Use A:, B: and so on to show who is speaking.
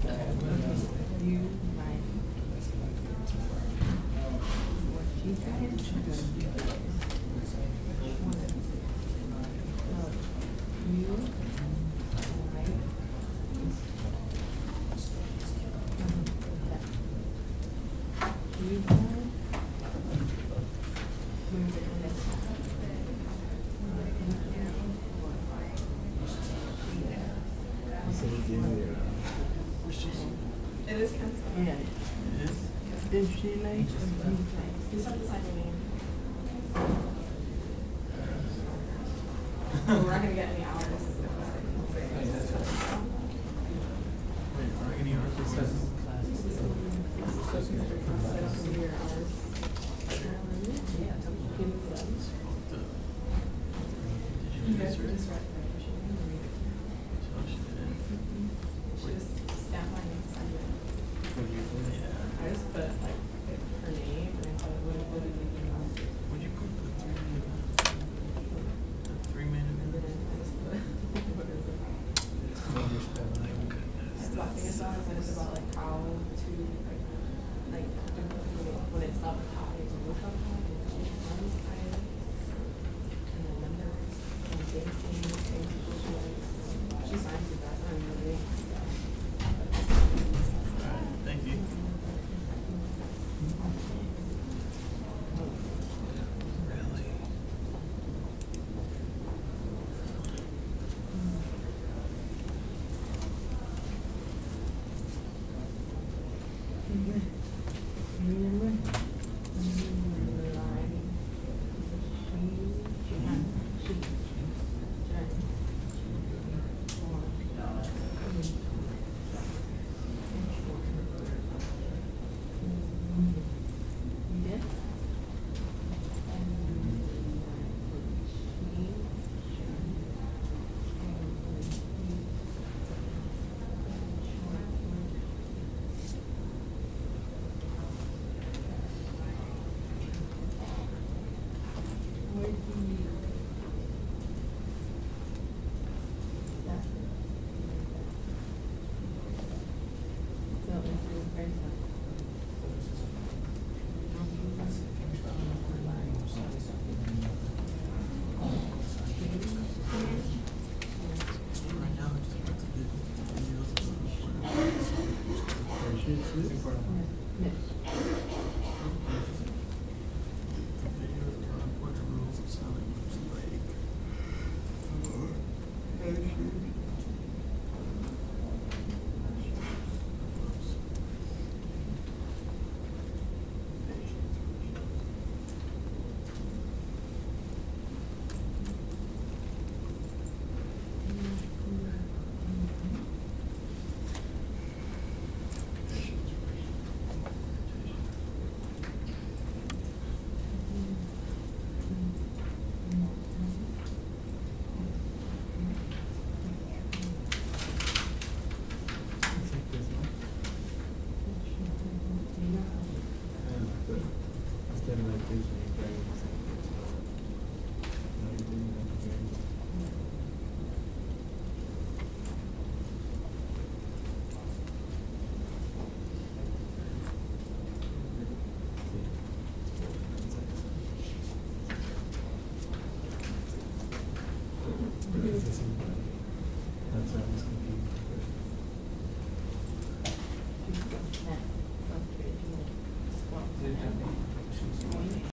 A: It is kind of fun.
B: Yeah.
C: It is?
B: Is she late?
A: It's not the same name. We're not gonna get any hours.
C: Wait, are any artists? Did you do this right?
A: She just stamped my name, signed it.
C: Yeah.
A: I just put like her name and I thought it would have been
C: Would you put the three minute
A: and then I just put what is it?
C: My goodness.
A: I think it's about like how to like when it's not high to look up high and runs higher and the numbers and things she signs it back on the day.
C: Thank you. Really? Right now, I just want to get videos what the rules of selling looks like.
D: Instead of like this, that's why I was confused.